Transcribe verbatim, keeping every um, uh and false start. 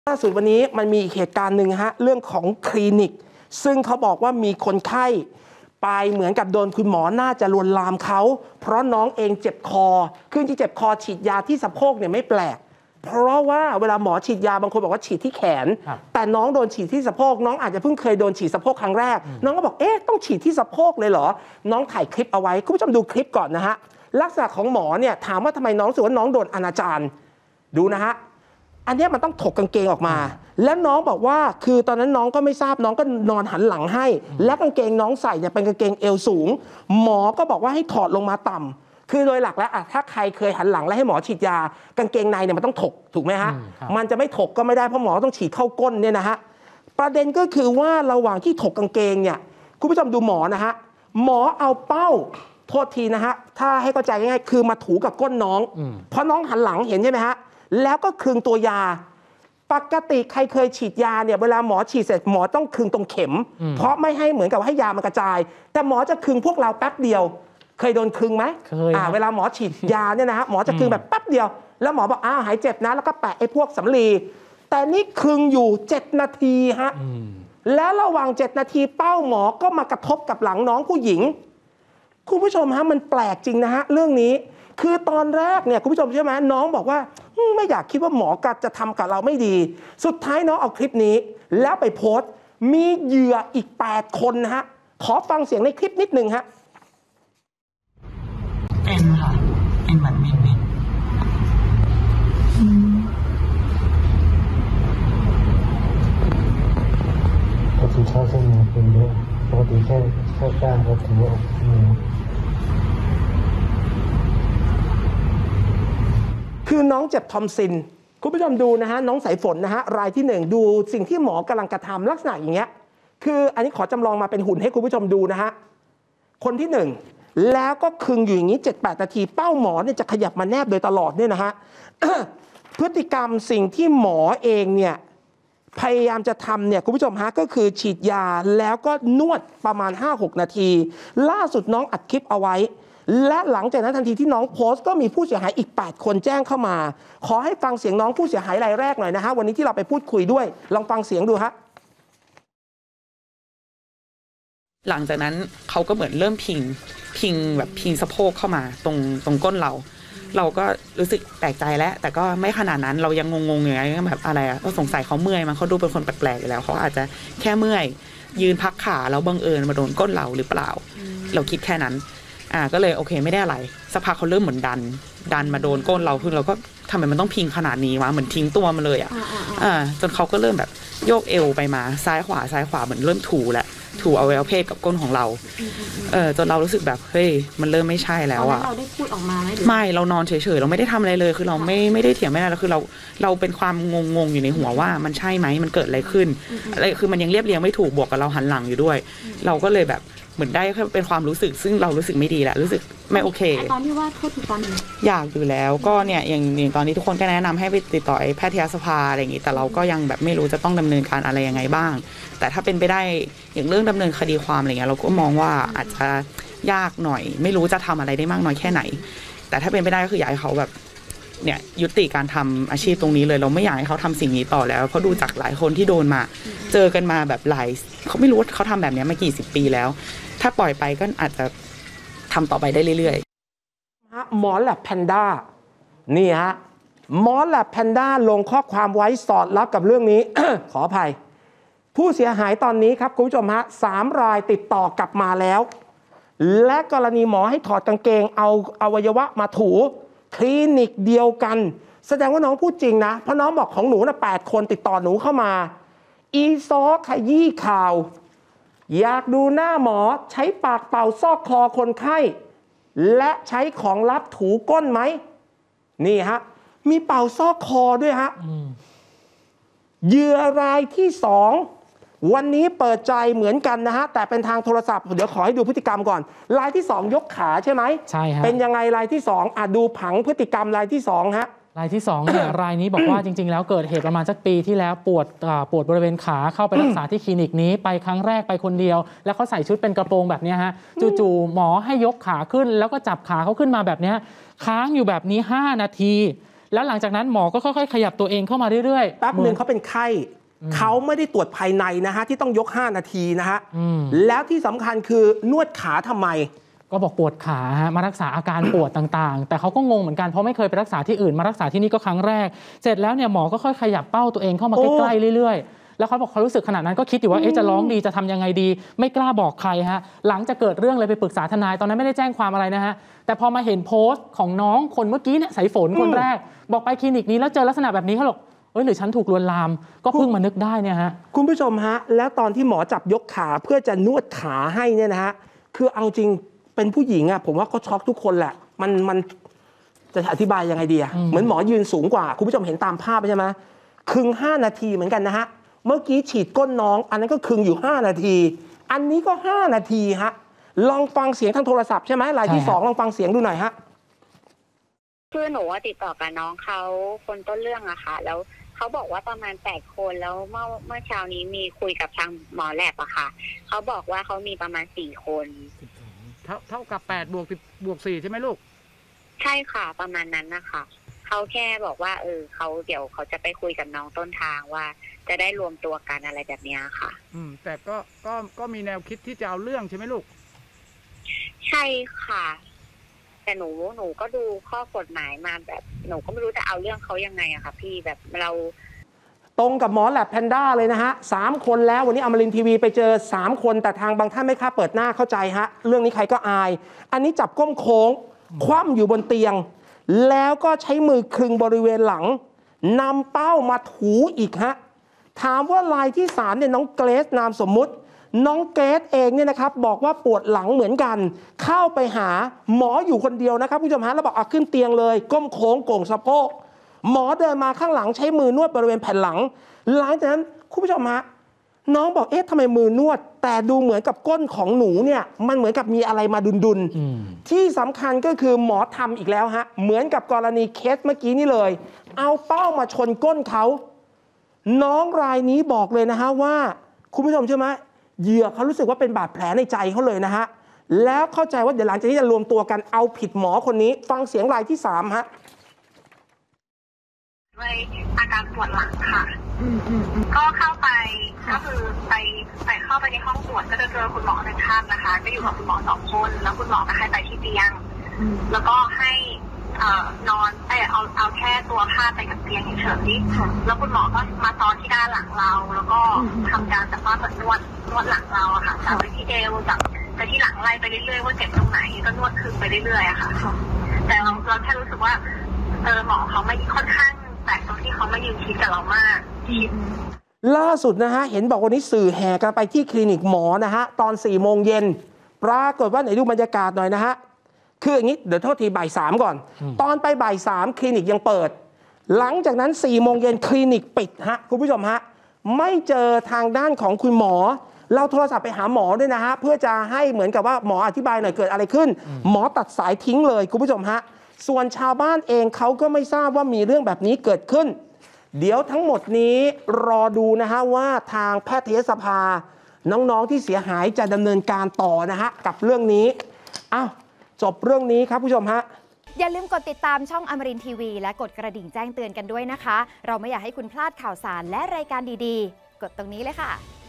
ล่าสุดวันนี้มันมีอีกเหตุการณ์หนึ่งฮะเรื่องของคลินิกซึ่งเขาบอกว่ามีคนไข้ไปเหมือนกับโดนคุณหมอน่าจะลวนลามเขาเพราะน้องเองเจ็บคอคือที่เจ็บคอฉีดยาที่สะโพกเนี่ยไม่แปลกเพราะว่าเวลาหมอฉีดยาบางคนบอกว่าฉีดที่แขนแต่น้องโดนฉีดที่สะโพกน้องอาจจะเพิ่งเคยโดนฉีดสะโพกครั้งแรกน้องก็บอกเอ๊ะต้องฉีดที่สะโพกเลยเหรอน้องถ่ายคลิปเอาไว้คุณผู้ชมดูคลิปก่อนนะฮะลักษณะของหมอเนี่ยถามว่าทำไมน้องรู้สึกว่าน้องโดนอนาจารดูนะฮะอันนี้มันต้องถกกางเกงออกมาแล้วน้องบอกว่าคือตอนนั้นน้องก็ไม่ทราบน้องก็นอนหันหลังให้และกางเกงน้องใส่เนี่ยเป็นกางเกงเอวสูงหมอก็บอกว่าให้ถอดลงมาต่ำคือโดยหลักแล้วอะถ้าใครเคยหันหลังแล้วให้หมอฉีดยากางเกงในเนี่ยมันต้องถกถูกไหมฮะมันจะไม่ถกก็ไม่ได้เพราะหมอต้องฉีดเข้าก้นเนี่ยนะฮะประเด็นก็คือว่าระหว่างที่ถกกางเกงเนี่ยคุณผู้ชมดูหมอนะฮะหมอเอาเป้าโทษทีนะฮะถ้าให้เข้าใจง่ายๆคือมาถูกับก้นน้องเพราะน้องหันหลังเห็นใช่ไหมฮะแล้วก็คลึงตัวยาปกติใครเคยฉีดยาเนี่ยเวลาหมอฉีดเสร็จหมอต้องคลึงตรงเข็มเพราะไม่ให้เหมือนกับให้ยามันกระจายแต่หมอจะคลึงพวกเราแป๊บเดียวเคยโดนคลึงไหมเคยอ่าเวลาหมอฉีดยาเนี่ยนะฮะหมอจะคลึงแบบแป๊บเดียวแล้วหมอบอกอ้าวหายเจ็บนะแล้วก็แปะไอ้พวกสำลีแต่นี่คลึงอยู่เจ็ดนาทีฮะแล้วระหว่างเจ็ดนาทีเป้าหมอก็มากระทบกับหลังน้องผู้หญิงคุณผู้ชมฮะมันแปลกจริงนะฮะเรื่องนี้คือตอนแรกเนี่ยคุณผู้ชมใช่ไหมน้องบอกว่าไม่อยากคิดว่าหมอกัดจะทำกับเราไม่ดีสุดท้ายน้องเอาคลิปนี้แล้วไปโพสต์มีเหยื่ออีกแปดคนนะฮะขอฟังเสียงในคลิปนิดนึงฮะเป็นค่ะเป็นแบบมินมินปกติชอบเส้นนี้เป็นเยอะปกติแค่แค่กล้ามก็ถือว่าคือน้องเจ็บทอมซินคุณผู้ชมดูนะฮะน้องสายฝนนะฮะรายที่หนึ่งดูสิ่งที่หมอกำลังกระทำลักษณะอย่างเงี้ยคืออันนี้ขอจำลองมาเป็นหุ่นให้คุณผู้ชมดูนะฮะคนที่หนึ่งแล้วก็คึงอยู่อย่างนี้ เจ็ดแปด นาทีเป้าหมอเนี่ยจะขยับมาแนบโดยตลอดเนี่ยนะฮะ พฤติกรรมสิ่งที่หมอเองเนี่ยพยายามจะทำเนี่ยคุณผู้ชมฮะก็คือฉีดยาแล้วก็นวดประมาณ ห้าหก นาทีล่าสุดน้องอัดคลิปเอาไว้และหลังจากนั้นทันทีที่น้องโพสต์ก็มีผู้เสียหายอีกแปดคนแจ้งเข้ามาขอให้ฟังเสียงน้องผู้เสียหายรายแรกหน่อยนะฮะวันนี้ที่เราไปพูดคุยด้วยลองฟังเสียงดูฮะหลังจากนั้นเขาก็เหมือนเริ่มพิงพิงแบบพิงสะโพกเข้ามาตรงตรงก้นเราเราก็รู้สึกแปลกใจแล้วแต่ก็ไม่ขนาดนั้นเรายังงงๆอยู่ไงแบบอะไรอะก็สงสัยเขาเมื่อยมันเขาดูเป็นคนแปลกๆอยู่แล้วเขาอาจจะแค่เมื่อยยืนพักขาแล้วบังเอิญมาโดนก้นเราหรือเปล่าเราคิดแค่นั้นอ่าก็เลยโอเคไม่ได้อะไรสักพักเขาเริ่มเหมือนดันดันมาโดนก้นเราคือเราก็ทำไมมันต้องพิงขนาดนี้วะเหมือนทิ้งตัวมาเลยอ่ะอ่าจนเขาก็เริ่มแบบโยกเอวไปมาซ้ายขวาซ้ายขวาเหมือนเริ่มถูแหละถูอวัยวะเพศกับก้นของเราเออจนเรารู้สึกแบบเฮ้ยมันเริ่มไม่ใช่แล้วอ่ะเราได้พูดออกมาไหมไม่เรานอนเฉยๆเราไม่ได้ทำอะไรเลยคือเราไม่ไม่ได้เถียงไม่ได้แล้วคือเราเราเป็นความงงๆอยู่ในหัวว่ามันใช่ไหมมันเกิดอะไรขึ้นอะไรคือมันยังเรียบเรียงไม่ถูกบวกกับเราหันหลังอยู่ด้วยเราก็เลยแบบเหมือนได้เป็นความรู้สึกซึ่งเรารู้สึกไม่ดีแหละรู้สึกไม่โอเคตอนที่ว่าโทษถึงตอนนี้อยากอยู่แล้วก็เนี่ยอย่างตอนนี้ทุกคนก็แนะนำให้ไปติดต่อแพทยสภาอะไรอย่างนี้แต่เราก็ยังแบบไม่รู้จะต้องดำเนินการอะไรยังไงบ้างแต่ถ้าเป็นไปได้อย่างเรื่องดำเนินคดีความอะไรเงี้ยเราก็มองว่าอาจจะยากหน่อยไม่รู้จะทำอะไรได้มากน้อยแค่ไหนแต่ถ้าเป็นไปได้ก็คืออยากให้เขาแบบเนี่ยยุติการทำอาชีพตรงนี้เลยเราไม่อยากให้เขาทำสิ่งนี้ต่อแล้วเพราะดูจากหลายคนที่โดนมาเจอกันมาแบบหลายเขาไม่รู้ว่าเขาทำแบบนี้มากี่สิบปีแล้วถ้าปล่อยไปก็อาจจะทำต่อไปได้เรื่อยๆหมอแลบแพนด้านี่ฮะหมอแลบแพนด้าลงข้อความไว้สอดรับกับเรื่องนี้ ขออภัยผู้เสียหายตอนนี้ครับคุณผู้ชมฮะสามรายติดต่อกลับมาแล้วและกรณีหมอให้ถอดกางเกงเอาอวัยวะมาถูคลินิกเดียวกันแสดงว่าน้องพูดจริงนะเพราะน้องบอกของหนูนะแปดคนติดต่อหนูเข้ามาอีซอขยี้ข่าวอยากดูหน้าหมอใช้ปากเป่าซอกคอคนไข้และใช้ของลับถูก้นไหมนี่ฮะมีเป่าซอกคอด้วยฮะเหยื่อรายที่สองวันนี้เปิดใจเหมือนกันนะฮะแต่เป็นทางโทรศัพท์เดี๋ยวขอให้ดูพฤติกรรมก่อนรายที่สองยกขาใช่ไหมใช่ฮะเป็นยังไงรายที่สองอ่ะดูผังพฤติกรรมรายที่สองฮะรายที่สองเนี่ย รายนี้บอกว่าจริงๆแล้วเกิดเหตุประมาณสักปีที่แล้วปวดปวดบริเวณขาเข้าไปรักษาที่คลินิกนี้ไปครั้งแรกไปคนเดียวแล้วเขาใส่ชุดเป็นกระโปรงแบบนี้ฮะจู่ๆหมอให้ยกขาขึ้นแล้วก็จับขาเขาขึ้นมาแบบนี้ค้างอยู่แบบนี้ห้านาทีแล้วหลังจากนั้นหมอก็ค่อยๆขยับตัวเองเข้ามาเรื่อยๆแป๊บหนึ่งเขาเป็นไข้เขาไม่ได้ตรวจภายในนะฮะที่ต้องยกห้านาทีนะฮะแล้วที่สำคัญคือนวดขาทำไมก็บอกปวดขาฮะมารักษาอาการปวดต่างๆแต่เขาก็งงเหมือนกันเพราะไม่เคยไปรักษาที่อื่นมารักษาที่นี่ก็ครั้งแรกเสร็จแล้วเนี่ยหมอก็ค่อยขยับเป้าตัวเองเข้ามาใกล้ๆเรื่อยๆแล้วเขาบอกเขารู้สึกขนาดนั้นก็คิดอยู่ว่าเอ๊ะจะร้องดีจะทำยังไงดีไม่กล้าบอกใครฮะหลังจากเกิดเรื่องเลยไปปรึกษาทนายตอนนั้นไม่ได้แจ้งความอะไรนะฮะแต่พอมาเห็นโพสต์ของน้องคนเมื่อกี้เนี่ยสายฝนคนแรกบอกไปคลินิกนี้แล้วเจอลักษณะแบบนี้เขาบอกเอ้ยหรือฉันถูกลวนลามก็เพิ่งมานึกได้เนี่ยฮะคุณผู้ชมฮะแล้วตอนที่หมอจับยกขาเพื่อจะนวดขาให้เนี่ยนะฮะคือเอาจริงเป็นผู้หญิงอะผมว่าก็ช็อกทุกคนแหละมันมันจะอธิบายยังไงดีอะเหมือนหมอยืนสูงกว่าคุณผู้ชมเห็นตามภาพใช่ไหมคึงห้านาทีเหมือนกันนะฮะเมื่อกี้ฉีดก้นน้องอันนั้นก็คึงอยู่ห้านาทีอันนี้ก็ห้านาทีฮะลองฟังเสียงทางโทรศัพท์ใช่ไหมรายที่สองลองฟังเสียงดูหน่อยฮะคือหนูว่าติดต่อกับน้องเขาคนต้นเรื่องอะค่ะแล้วเขาบอกว่าประมาณแปดคนแล้วเมื่อเมื่อเช้านี้มีคุยกับทางหมอแลบอะค่ะเขาบอกว่าเขามีประมาณสี่คนเท่าเท่ากับแปดบวกสิบบวกสี่ใช่ไหมลูกใช่ค่ะประมาณนั้นนะคะเขาแค่บอกว่าเออเขาเดี๋ยวเขาจะไปคุยกับน้องต้นทางว่าจะได้รวมตัวกันอะไรแบบนี้ค่ะอืมแต่ก็ก็ก็มีแนวคิดที่จะเอาเรื่องใช่ไหมลูกใช่ค่ะแต่หนูหนูก็ดูข้อกฎหมายมาแบบหนูก็ไม่รู้จะเอาเรื่องเขายังไงอะค่ะพี่แบบเราตรงกับหมอแลบแพนด้าเลยนะฮะสามคนแล้ววันนี้อมรินทร์ทีวีไปเจอสามคนแต่ทางบางท่านไม่กล้าเปิดหน้าเข้าใจฮะเรื่องนี้ใครก็อายอันนี้จับก้มโค้งคว่ำอยู่บนเตียงแล้วก็ใช้มือคลึงบริเวณหลังนำเป้ามาถูอีกฮะถามว่ารายที่สามเนี่ยน้องเกรซนามสมมุติน้องเกรซเองเนี่ยนะครับบอกว่าปวดหลังเหมือนกันเข้าไปหาหมออยู่คนเดียวนะครับผู้ชมฮะแล้วบอกเอาขึ้นเตียงเลยก้มโค้งโก่งสะโพกหมอเดินมาข้างหลังใช้มือนวดบริเวณแผ่นหลังหลังจากนั้นคุณผู้ชมฮะน้องบอกเอ๊ะทำไมมือนวดแต่ดูเหมือนกับก้นของหนูเนี่ยมันเหมือนกับมีอะไรมาดุนๆที่สำคัญก็คือหมอทำอีกแล้วฮะเหมือนกับกรณีเคสเมื่อกี้นี่เลยเอาเป้ามาชนก้นเขาน้องรายนี้บอกเลยนะฮะว่าคุณผู้ชมใช่ไหมเหยื่อเขารู้สึกว่าเป็นบาดแผลในใจเขาเลยนะฮะแล้วเข้าใจว่าเดี๋ยวหลังจากนี้จะรวมตัวกันเอาผิดหมอคนนี้ฟังเสียงรายที่สามฮะด้วยอาการปวดหลังค่ะก็เข้าไปก็คือไปไปเข้าไปในห้องตรวจก็จะเจอคุณหมอในท่านนะคะก็อยู่กับคุณหมอสองคนแล้วคุณหมอก็ให้ไปที่เตียงแล้วก็ให้นอนเออเอาเอาแค่ตัวผ้าไปกับเตียงเฉยๆแล้วคุณหมอก็มาซ้อนที่ด้านหลังเราแล้วก็ทำการแบบว่าเหมือนนวดนวดหลังเราอะค่ะจากไปที่เอวจากไปที่หลังไล่ไปเรื่อยๆว่าเจ็บตรงไหนก็นวดคืนไปเรื่อยๆอะค่ะแต่เราเราแค่รู้สึกว่าเออหมอเขาไม่ค่อนข้างแต่ตรงที่เขามายืนชิดกับเรามากล่าสุดนะฮะเห็นบอกวันนี้สื่อแห่กันไปที่คลินิกหมอนะฮะตอนสี่โมงเย็นปรากฏว่าไหนดูบรรยากาศหน่อยนะฮะคืออย่างนี้เดี๋ยวโทษทีบ่ายสามก่อนตอนไปบ่ายสามคลินิกยังเปิดหลังจากนั้นสี่โมงเย็นคลินิกปิดฮะคุณผู้ชมฮะไม่เจอทางด้านของคุณหมอเราโทรศัพท์ไปหาหมอด้วยนะฮะเพื่อจะให้เหมือนกับว่าหมออธิบายหน่อยเกิดอะไรขึ้นหมอตัดสายทิ้งเลยคุณผู้ชมฮะส่วนชาวบ้านเองเขาก็ไม่ทราบว่ามีเรื่องแบบนี้เกิดขึ้นเดี๋ยวทั้งหมดนี้รอดูนะฮะว่าทางแพทยสภาน้องๆที่เสียหายจะดำเนินการต่อนะฮะกับเรื่องนี้อ้าวจบเรื่องนี้ครับผู้ชมฮะอย่าลืมกดติดตามช่องอมรินทร์ทีวีและกดกระดิ่งแจ้งเตือนกันด้วยนะคะเราไม่อยากให้คุณพลาดข่าวสารและรายการดีๆกดตรงนี้เลยค่ะ